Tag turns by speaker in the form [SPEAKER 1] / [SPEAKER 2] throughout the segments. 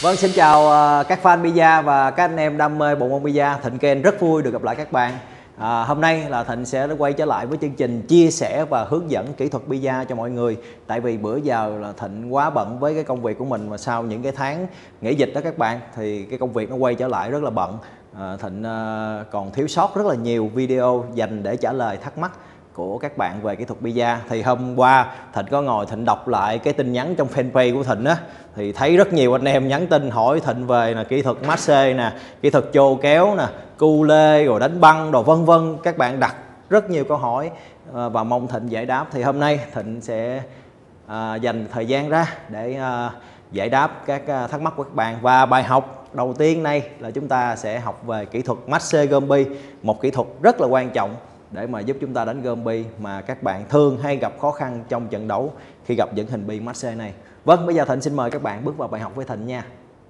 [SPEAKER 1] Vâng, xin chào các fan pizza và các anh em đam mê bộ môn pizza. Thịnh Ken rất vui được gặp lại các bạn. Hôm nay là Thịnh sẽ quay trở lại với chương trình chia sẻ và hướng dẫn kỹ thuật pizza cho mọi người. Tại vì bữa giờ là Thịnh quá bận với cái công việc của mình, và sau những cái tháng nghỉ dịch đó các bạn, thì cái công việc nó quay trở lại rất là bận. Thịnh còn thiếu sót rất là nhiều video dành để trả lời thắc mắc của các bạn về kỹ thuật pizza. Thì hôm qua Thịnh có ngồi Thịnh đọc lại cái tin nhắn trong fanpage của Thịnh á, thì thấy rất nhiều anh em nhắn tin hỏi Thịnh về là kỹ thuật massage nè, kỹ thuật chô kéo nè, cu lê rồi đánh băng đồ vân vân. Các bạn đặt rất nhiều câu hỏi và mong Thịnh giải đáp. Thì hôm nay Thịnh sẽ dành thời gian ra để giải đáp các thắc mắc của các bạn. Và bài học đầu tiên này là chúng ta sẽ học về kỹ thuật massage gom bi, một kỹ thuật rất là quan trọng để mà giúp chúng ta đánh gom bi mà các bạn thường hay gặp khó khăn trong trận đấu khi gặp những hình bi massage này. Vâng, bây giờ Thịnh xin mời các bạn bước vào bài học với Thịnh nha.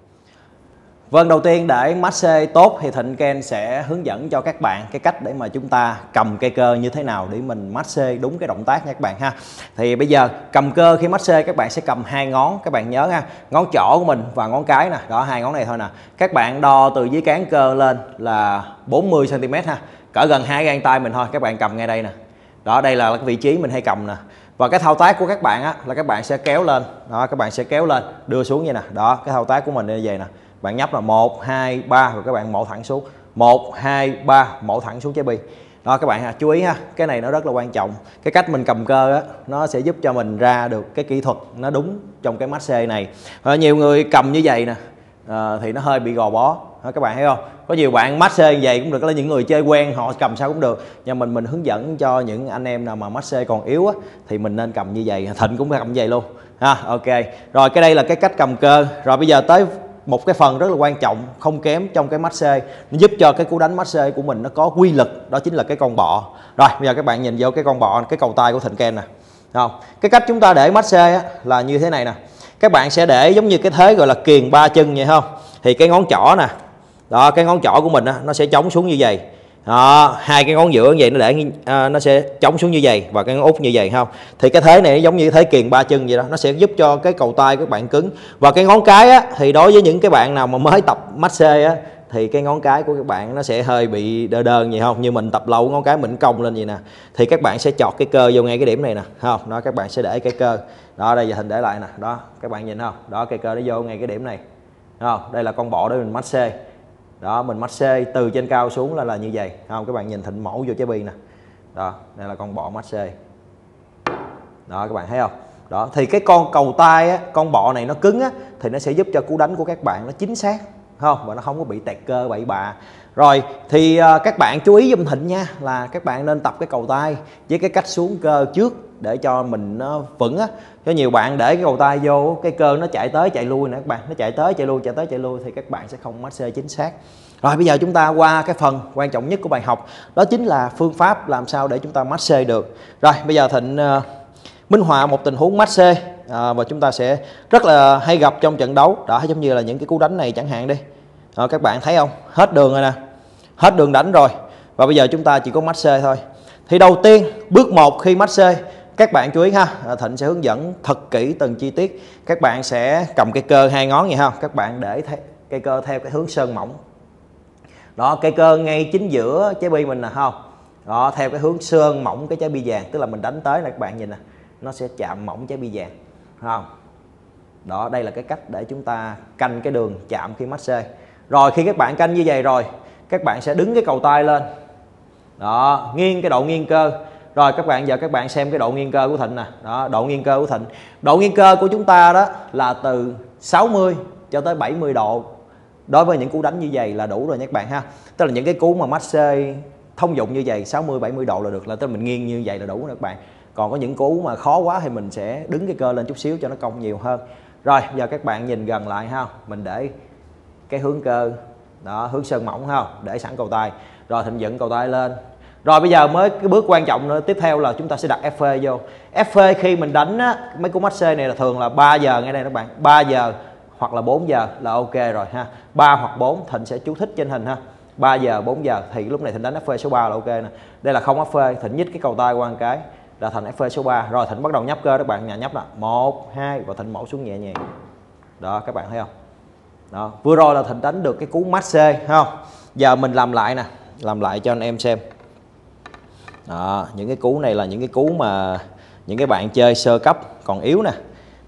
[SPEAKER 1] Vâng, đầu tiên để massage tốt thì Thịnh Ken sẽ hướng dẫn cho các bạn cái cách để mà chúng ta cầm cây cơ như thế nào để mình massage đúng cái động tác nha các bạn ha. Thì bây giờ cầm cơ khi massage các bạn sẽ cầm hai ngón, các bạn nhớ ha, ngón trỏ của mình và ngón cái nè, đó hai ngón này thôi nè. Các bạn đo từ dưới cán cơ lên là 40 cm ha, cỡ gần hai gang tay mình thôi, các bạn cầm ngay đây nè. Đó, đây là cái vị trí mình hay cầm nè. Và cái thao tác của các bạn á là các bạn sẽ kéo lên, đó các bạn sẽ kéo lên, đưa xuống như nè. Đó, cái thao tác của mình như vậy nè. Bạn nhấp là 1 2 3 rồi các bạn mổ thẳng xuống. 1 2 3 mổ thẳng xuống trái bi. Đó các bạn chú ý ha, cái này nó rất là quan trọng. Cái cách mình cầm cơ á nó sẽ giúp cho mình ra được cái kỹ thuật nó đúng trong cái massage này. Nhiều người cầm như vậy nè thì nó hơi bị gò bó. Đó, các bạn thấy không? Có nhiều bạn massage như vậy cũng được, là những người chơi quen họ cầm sao cũng được. Nhưng mình hướng dẫn cho những anh em nào mà massage còn yếu á, thì mình nên cầm như vậy. Thịnh cũng cầm như vậy luôn ha. Ok, rồi cái đây là cái cách cầm cơ. Rồi bây giờ tới một cái phần rất là quan trọng không kém trong cái massage, nó giúp cho cái cú đánh massage của mình nó có quy lực, đó chính là cái con bọ. Rồi bây giờ các bạn nhìn vô cái con bọ, cái cầu tay của Thịnh Ken nè, không? Cái cách chúng ta để massage á, là như thế này nè. Các bạn sẽ để giống như cái thế gọi là kiềng ba chân vậy không? Thì cái ngón trỏ nè, đó cái ngón trỏ của mình á, nó sẽ chống xuống như vậy. Đó, hai cái ngón giữa như vậy nó để nó sẽ chống xuống như vậy, và cái ngón út như vậy không? Thì cái thế này giống như cái thế kiềng ba chân vậy đó, nó sẽ giúp cho cái cầu tay các bạn cứng. Và cái ngón cái á, thì đối với những cái bạn nào mà mới tập massage á, thì cái ngón cái của các bạn nó sẽ hơi bị đơ đơ vậy không? Như mình tập lâu ngón cái mình cong lên vậy nè, thì các bạn sẽ chọt cái cơ vô ngay cái điểm này nè, không? Đó các bạn sẽ để cái cơ. Đó đây giờ Thịnh để lại nè, đó các bạn nhìn không? Đó cây cơ nó vô ngay cái điểm này. Không? Đây là con bọ để mình massage. Đó mình massage từ trên cao xuống là như vậy không? Các bạn nhìn Thịnh mẫu vô trái bi nè. Đó đây là con bọ massage. Đó các bạn thấy không? Đó thì cái con cầu tay á, con bọ này nó cứng á, thì nó sẽ giúp cho cú đánh của các bạn nó chính xác không, và nó không có bị tẹt cơ bậy bạ. Rồi thì các bạn chú ý giùm Thịnh nha, là các bạn nên tập cái cầu tay với cái cách xuống cơ trước để cho mình nó vững á. Có nhiều bạn để cái cầu tay vô, cái cơ nó chạy tới chạy lui nè các bạn, nó chạy tới chạy lui, chạy tới chạy lui, thì các bạn sẽ không massage chính xác. Rồi bây giờ chúng ta qua cái phần quan trọng nhất của bài học, đó chính là phương pháp làm sao để chúng ta massage được. Rồi bây giờ Thịnh minh họa một tình huống massage và chúng ta sẽ rất là hay gặp trong trận đấu. Đó giống như là những cái cú đánh này chẳng hạn đi. Các bạn thấy không? Hết đường rồi nè, hết đường đánh rồi, và bây giờ chúng ta chỉ có massage thôi. Thì đầu tiên bước 1 khi massage, các bạn chú ý ha, Thịnh sẽ hướng dẫn thật kỹ từng chi tiết. Các bạn sẽ cầm cây cơ hai ngón vậy ha, các bạn để cây cơ theo cái hướng sơn mỏng. Đó cây cơ ngay chính giữa trái bi mình nè, không? Đó theo cái hướng sơn mỏng cái trái bi vàng, tức là mình đánh tới là các bạn nhìn nè, nó sẽ chạm mỏng trái bi vàng, không? Đó đây là cái cách để chúng ta canh cái đường chạm khi massage. Rồi khi các bạn canh như vậy rồi, các bạn sẽ đứng cái cầu tay lên. Đó, nghiêng cái độ nghiêng cơ. Rồi các bạn giờ các bạn xem cái độ nghiêng cơ của Thịnh nè. Đó, độ nghiêng cơ của Thịnh. Độ nghiêng cơ của chúng ta đó là từ 60 cho tới 70 độ. Đối với những cú đánh như vậy là đủ rồi nha các bạn ha. Tức là những cái cú mà massage thông dụng như vậy 60 70 độ là được, là tức là mình nghiêng như vậy là đủ rồi các bạn. Còn có những cú mà khó quá thì mình sẽ đứng cái cơ lên chút xíu cho nó cong nhiều hơn. Rồi giờ các bạn nhìn gần lại ha, mình để cái hướng cơ đó, hướng sơn mỏng ha, để sẵn cầu tay. Rồi Thịnh dựng cầu tay lên. Rồi bây giờ mới cái bước quan trọng nữa, tiếp theo là chúng ta sẽ đặt FV vô. FV khi mình đánh á, mấy cú massage này là thường là 3 giờ ngay đây các bạn, 3 giờ hoặc là 4 giờ là ok rồi ha. 3 hoặc 4 Thịnh sẽ chú thích trên hình ha. 3 giờ 4 giờ thì lúc này Thịnh đánh FV số 3 là ok nè. Đây là không FV, Thịnh nhích cái cầu tay qua một cái là thành FV số 3. Rồi Thịnh bắt đầu nhấp cơ các bạn, nhà nhấp là 1 2 và Thịnh mổ xuống nhẹ nhàng. Đó các bạn thấy không? Đó, vừa rồi là Thịnh đánh được cái cú massage thấy không? Giờ mình làm lại nè, làm lại cho anh em xem. Đó, những cái cú này là những cái cú mà những cái bạn chơi sơ cấp còn yếu nè,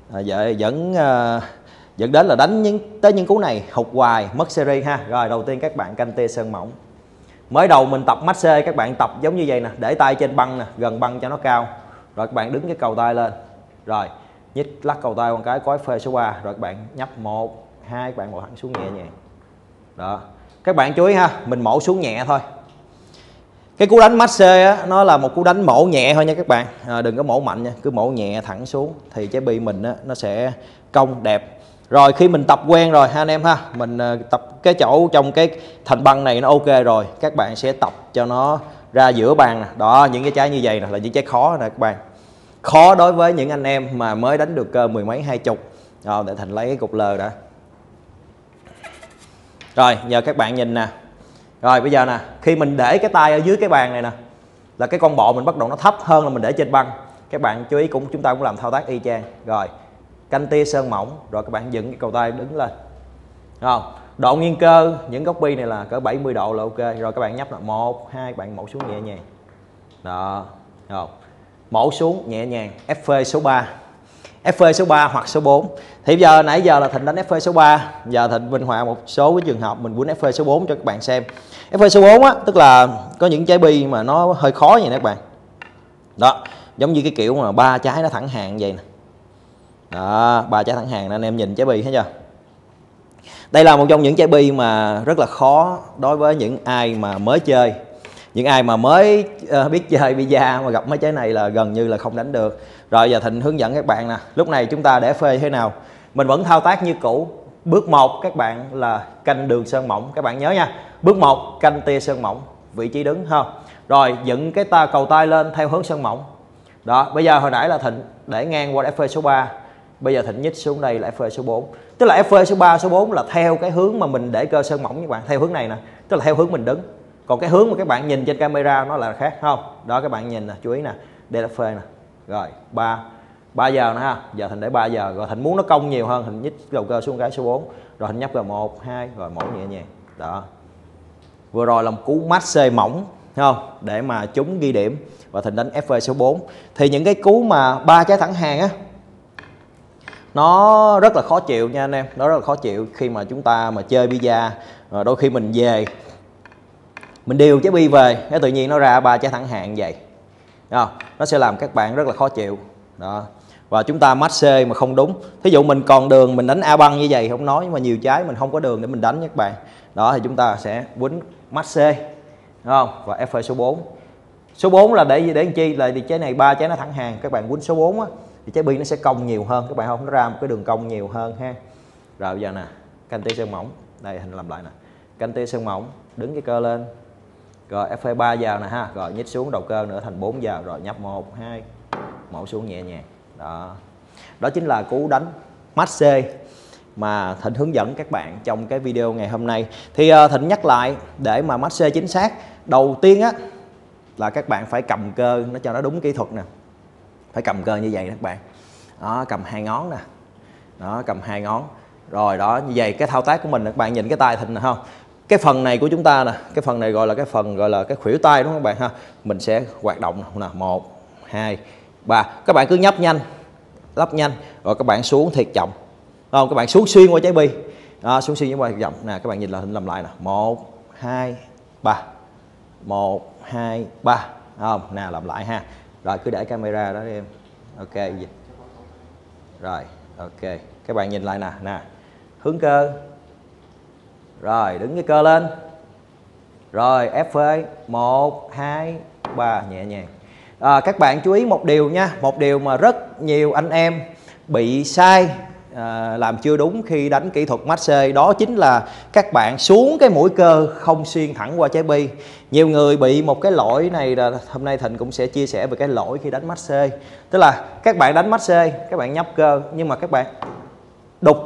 [SPEAKER 1] dẫn đến là đánh tới những cú này hụt hoài, mất series ha. Rồi đầu tiên các bạn canh tia sơn mỏng. Mới đầu mình tập massage các bạn tập giống như vậy nè, để tay trên băng nè, gần băng cho nó cao. Rồi các bạn đứng cái cầu tay lên. Rồi nhích lắc cầu tay một cái, có phê số 3, rồi các bạn nhấp 1 2, các bạn bỏ thẳng xuống nhẹ nhàng. Đó. Các bạn chú ý ha, mình mổ xuống nhẹ thôi. Cái cú đánh massage á, nó là một cú đánh mổ nhẹ thôi nha các bạn. Đừng có mổ mạnh nha, cứ mổ nhẹ thẳng xuống thì trái bi mình á, nó sẽ cong đẹp. Rồi khi mình tập quen rồi ha anh em ha, mình tập cái chỗ trong cái thành băng này nó ok rồi, các bạn sẽ tập cho nó ra giữa bàn nè. Đó, những cái trái như vậy nè là những trái khó nè các bạn. Khó đối với những anh em mà mới đánh được cơ 10 mấy 20. Rồi để Thành lấy cái cục lờ đã. Rồi giờ các bạn nhìn nè. Rồi bây giờ nè, khi mình để cái tay ở dưới cái bàn này nè, là cái con bộ mình bắt đầu nó thấp hơn là mình để trên băng. Các bạn chú ý chúng ta cũng làm thao tác y chang. Rồi canh tia sơn mỏng, rồi các bạn dựng cái cầu tay đứng lên. Đúng không? Độ nghiêng cơ những góc bi này là cỡ 70 độ là ok. Rồi các bạn nhấp là 1 2, các bạn mổ xuống nhẹ nhàng. Đó. Rồi. Mổ xuống nhẹ nhàng, FV số 3. FV số 3 hoặc số 4. Thì giờ nãy giờ là Thịnh đánh FV số 3, giờ Thịnh minh họa một số cái trường hợp mình quýnh FV số 4 cho các bạn xem. FV số 4 á, tức là có những trái bi mà nó hơi khó vậy nè các bạn. Đó, giống như cái kiểu mà 3 trái nó thẳng hàng vậy nè. Đó, 3 trái thẳng hàng nè, anh em nhìn trái bi thấy chưa? Đây là một trong những trái bi mà rất là khó đối với những ai mà mới chơi. Những ai mà mới biết chơi bida mà gặp mấy trái này là gần như là không đánh được. Rồi giờ Thịnh hướng dẫn các bạn nè. Lúc này chúng ta để phê thế nào? Mình vẫn thao tác như cũ. Bước 1 các bạn là canh đường sơn mỏng. Các bạn nhớ nha. Bước 1 canh tia sơn mỏng, vị trí đứng ha. Rồi dựng cái cầu tay lên theo hướng sơn mỏng. Đó, bây giờ hồi nãy là Thịnh để ngang qua FV số 3. Bây giờ Thịnh nhích xuống đây là FV số 4. Tức là FV số 3, số 4 là theo cái hướng mà mình để cơ sơn mỏng các bạn. Theo hướng này nè. Tức là theo hướng mình đứng. Còn cái hướng mà các bạn nhìn trên camera nó là khác không? Đó các bạn nhìn nè, chú ý nè. Đây là phê nè. Rồi 3 giờ nữa ha. Giờ Thịnh để 3 giờ. Rồi Thịnh muốn nó cong nhiều hơn, Thịnh nhích đầu cơ xuống cái số 4. Rồi Thịnh nhấp vào 1 2 rồi mổ nhẹ nhàng. Đó. Vừa rồi là một cú massage mỏng không? Để mà chúng ghi điểm và Thịnh đánh FV số 4. Thì những cái cú mà 3 trái thẳng hàng á, nó rất là khó chịu nha anh em. Nó rất là khó chịu khi mà chúng ta mà chơi bida. Đôi khi mình về mình điều trái bi về, cái tự nhiên nó ra 3 trái thẳng hàng vậy. Đúng không? Nó sẽ làm các bạn rất là khó chịu. Đó. Và chúng ta massage mà không đúng. Thí dụ mình còn đường mình đánh A băng như vậy không nói, nhưng mà nhiều trái mình không có đường để mình đánh các bạn. Đó thì chúng ta sẽ quýnh massage. Đúng không? Và FV số 4. Số 4 là để làm chi? Là thì trái này 3 trái nó thẳng hàng, các bạn quýnh số 4 á thì trái bi nó sẽ cong nhiều hơn các bạn không? Nó ra một cái đường cong nhiều hơn ha. Rồi bây giờ nè, canh tia sơn mỏng. Đây Hình làm lại nè. Canh tia sơn mỏng, đứng cái cơ lên. Rồi FV 3 giờ nè ha, rồi nhích xuống đầu cơ nữa thành 4 giờ, rồi nhấp 1 2, mổ xuống nhẹ nhàng. Đó. Đó chính là cú đánh massage mà Thịnh hướng dẫn các bạn trong cái video ngày hôm nay. Thì Thịnh nhắc lại, để mà massage chính xác, đầu tiên á là các bạn phải cầm cơ nó cho nó đúng kỹ thuật nè. Phải cầm cơ như vậy các bạn. Đó, cầm 2 ngón nè. Đó, cầm 2 ngón. Rồi đó, như vậy cái thao tác của mình các bạn nhìn cái tay Thịnh nè không? Cái phần này của chúng ta nè, cái phần này gọi là cái phần gọi là cái khuỷu tay đúng không các bạn ha? Mình sẽ hoạt động nè, 1 2 3. Các bạn cứ nhấp nhanh, lắp nhanh, rồi các bạn xuống thiệt chậm. Không, các bạn xuống xuyên qua trái bi. Đó, xuống xuyên qua chậm nè, các bạn nhìn là Thịnh làm lại nè, 1 2 3. 1 2 3. Không, nè làm lại ha. Rồi cứ để camera đó đi em. Ok gì. Rồi, ok. Các bạn nhìn lại nè, hướng cơ. Rồi đứng cái cơ lên. Rồi FV 1 2 3 nhẹ nhàng. Các bạn chú ý một điều nha, một điều mà rất nhiều anh em bị sai, làm chưa đúng khi đánh kỹ thuật massage, đó chính là các bạn xuống cái mũi cơ không xuyên thẳng qua trái bi. Nhiều người bị một cái lỗi này là hôm nay Thịnh cũng sẽ chia sẻ về cái lỗi khi đánh massage. Tức là các bạn đánh massage, các bạn nhấp cơ nhưng mà các bạn đục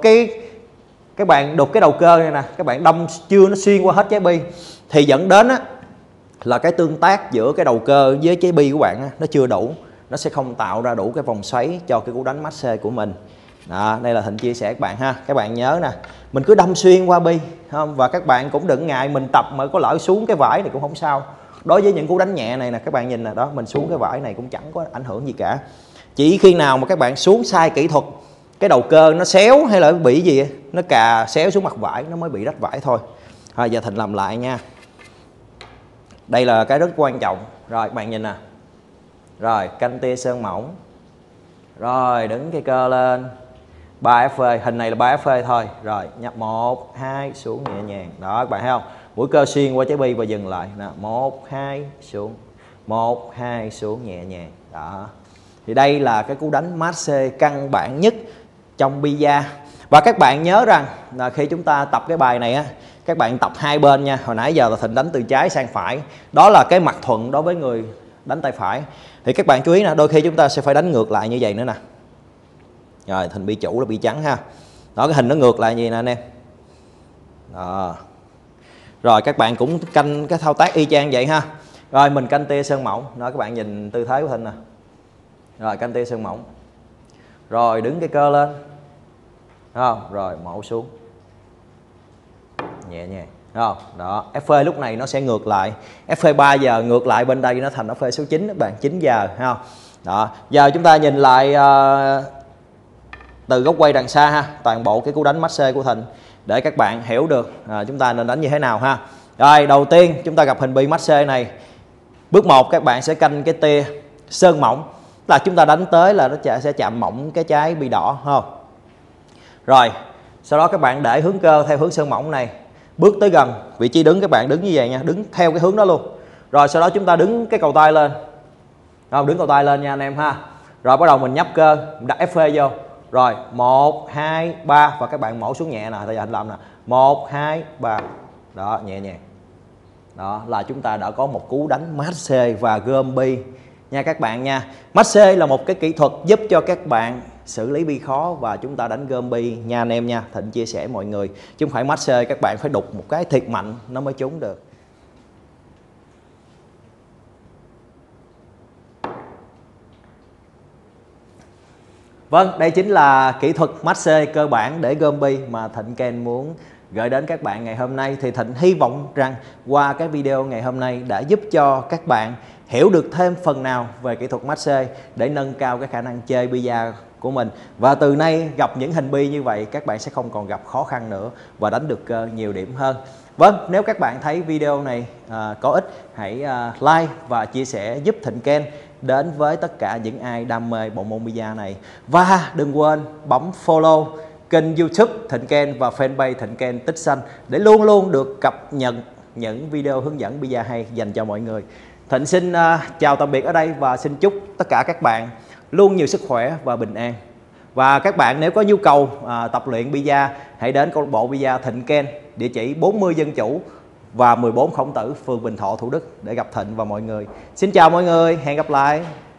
[SPEAKER 1] cái đầu cơ này nè, các bạn đâm chưa nó xuyên qua hết trái bi thì dẫn đến á là cái tương tác giữa cái đầu cơ với trái bi của bạn á, nó chưa đủ, nó sẽ không tạo ra đủ cái vòng xoáy cho cái cú đánh massage của mình. Đó, đây là Thịnh chia sẻ các bạn ha. Các bạn nhớ nè, mình cứ đâm xuyên qua bi không? Và các bạn cũng đừng ngại mình tập mà có lỡ xuống cái vải này cũng không sao. Đối với những cú đánh nhẹ này nè, các bạn nhìn nè, đó mình xuống cái vải này cũng chẳng có ảnh hưởng gì cả. Chỉ khi nào mà các bạn xuống sai kỹ thuật, cái đầu cơ nó xéo hay là bị gì, nó cà xéo xuống mặt vải nó mới bị rách vải thôi. Rồi giờ Thịnh làm lại nha. Đây là cái rất quan trọng. Rồi các bạn nhìn nè. Rồi canh tia sơn mỏng. Rồi đứng cái cơ lên 3 FV, hình này là 3 FV thôi. Rồi nhập 1 2 xuống nhẹ nhàng. Đó các bạn thấy không? Mũi cơ xuyên qua trái bi và dừng lại nè, 1 2 xuống. 1 2 xuống nhẹ nhàng. Đó. Thì đây là cái cú đánh massage căn bản nhất trong bida. Và các bạn nhớ rằng là khi chúng ta tập cái bài này á, các bạn tập hai bên nha. Hồi nãy giờ là Thịnh đánh từ trái sang phải. Đó là cái mặt thuận đối với người đánh tay phải. Thì các bạn chú ý nè, đôi khi chúng ta sẽ phải đánh ngược lại như vậy nữa nè. Rồi Thịnh bị chủ là bị trắng ha. Đó, cái hình nó ngược lại như vậy nè anh em. Đó. Rồi các bạn cũng canh cái thao tác y chang vậy ha. Rồi mình canh tia sơn mỏng. Đó các bạn nhìn tư thế của Thịnh nè. Rồi canh tia sơn mỏng. Rồi đứng cái cơ lên. Đúng không? Rồi mổ xuống. Nhẹ nhàng. Đúng không? Đó, FV lúc này nó sẽ ngược lại. FV 3 giờ ngược lại bên đây nó thành FV số 9 các bạn, 9 giờ ha. Không? Đó, giờ chúng ta nhìn lại từ góc quay đằng xa ha, toàn bộ cái cú đánh massage của Thịnh để các bạn hiểu được chúng ta nên đánh như thế nào ha. Rồi đầu tiên chúng ta gặp hình bi massage này. Bước 1 các bạn sẽ canh cái tia sơn mỏng, là chúng ta đánh tới là nó sẽ chạm mỏng cái trái bi đỏ không. Rồi sau đó các bạn để hướng cơ theo hướng sơn mỏng này, bước tới gần vị trí đứng, các bạn đứng như vậy nha, đứng theo cái hướng đó luôn. Rồi sau đó chúng ta đứng cái cầu tay lên, không, đứng cầu tay lên nha anh em ha. Rồi bắt đầu mình nhấp cơ, mình đặt FV vô. Rồi 1 2 3 và các bạn mổ xuống nhẹ nè, bây giờ anh làm nè, 1 2 3. Đó, nhẹ nhàng. Đó là chúng ta đã có một cú đánh massage và gom bi nha các bạn nha. Massage là một cái kỹ thuật giúp cho các bạn xử lý bi khó và chúng ta đánh gom bi nha anh em nha. Thịnh chia sẻ mọi người, chứ không phải massage các bạn phải đục một cái thiệt mạnh nó mới trúng được. Vâng, đây chính là kỹ thuật massage cơ bản để gom bi mà Thịnh Ken muốn gửi đến các bạn ngày hôm nay. Thì Thịnh hy vọng rằng qua cái video ngày hôm nay đã giúp cho các bạn hiểu được thêm phần nào về kỹ thuật massage để nâng cao cái khả năng chơi bida của mình. Và từ nay gặp những hình bi như vậy các bạn sẽ không còn gặp khó khăn nữa và đánh được cơ nhiều điểm hơn. Vâng, nếu các bạn thấy video này có ích, hãy like và chia sẻ giúp Thịnh Ken đến với tất cả những ai đam mê bộ môn bida này. Và đừng quên bấm follow kênh YouTube Thịnh Ken và fanpage Thịnh Ken Tích Xanh để luôn luôn được cập nhật những video hướng dẫn bida hay dành cho mọi người. Thịnh xin chào tạm biệt ở đây và xin chúc tất cả các bạn luôn nhiều sức khỏe và bình an. Và các bạn nếu có nhu cầu tập luyện bida, hãy đến câu lạc bộ bida Thịnh Ken, địa chỉ 40 Dân Chủ và 14 Khổng Tử, phường Bình Thọ, Thủ Đức để gặp Thịnh và mọi người. Xin chào mọi người, hẹn gặp lại.